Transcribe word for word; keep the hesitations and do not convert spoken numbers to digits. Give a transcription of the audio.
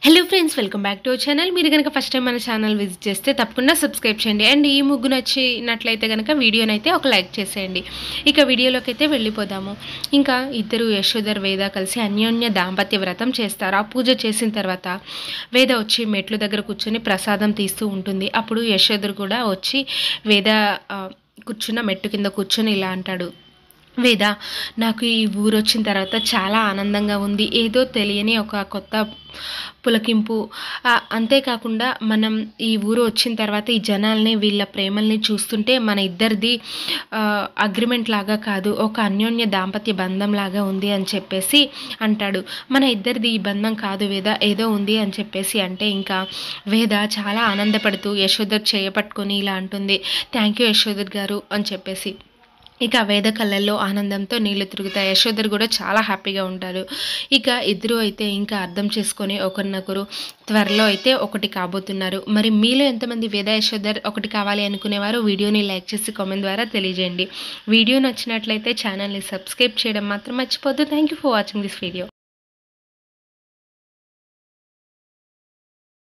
Hello friends, welcome back to our channel. మీరు కనుక first time మన ఛానల్ విజిట్ చేస్తే తప్పకుండా సబ్స్క్రైబ్ చేయండి. అండ్ ఈ ముగ్గు నచ్చినట్లయితే కనుక వీడియోని అయితే ఒక లైక్ చేసేయండి. ఇక వీడియోలోకి అయితే వెళ్ళిపోదాము. ఇంకా ఇద్దరు యశోధర్ వేద కలిసి అన్యోన్య దాంపత్య వ్రతం చేస్తారు. ఆ పూజ చేసిన తర్వాత వేద వచ్చి మెట్లు దగ్గర కూర్చొని ప్రసాదం తీస్తూ ఉంటుంది. అప్పుడు యశోధర్ కూడా వచ్చి వేద కూర్చున్న మెట్టు కింద కూర్చొని ఇలా అంటాడు, వేద, నాకు ఈ ఊరు వచ్చిన తర్వాత చాలా ఆనందంగా ఉంది. ఏదో తెలియని ఒక కొత్త పులకింపు. అంతేకాకుండా మనం ఈ ఊరు వచ్చిన తర్వాత ఈ జనాల్ని, వీళ్ళ ప్రేమల్ని చూస్తుంటే మన ఇద్దరిది అగ్రిమెంట్ లాగా కాదు, ఒక అన్యోన్య దాంపత్య బంధం లాగా ఉంది అని చెప్పేసి అంటాడు. మన ఇద్దరిది ఈ బంధం కాదు వేద, ఏదో ఉంది అని చెప్పేసి అంటే ఇంకా వేద చాలా ఆనందపడుతూ యశోధర్ చేయపట్టుకొని ఇలా అంటుంది, థ్యాంక్ యూ యశోధర్ గారు అని చెప్పేసి. ఇక వేద కళ్ళల్లో ఆనందంతో నీళ్లు తిరుగుతాయి. యశోధర్ కూడా చాలా హ్యాపీగా ఉంటారు. ఇక ఇద్దరు అయితే ఇంకా అర్థం చేసుకొని ఒకరినొకరు త్వరలో అయితే ఒకటి కాబోతున్నారు. మరి మీలో ఎంతమంది వేద యశోధర్ ఒకటి కావాలి అనుకునేవారు వీడియోని లైక్ చేసి కామెంట్ ద్వారా తెలియజేయండి. వీడియో నచ్చినట్లయితే ఛానల్ని సబ్స్క్రైబ్ చేయడం మాత్రం మర్చిపోద్దు. Thank you for watching this video.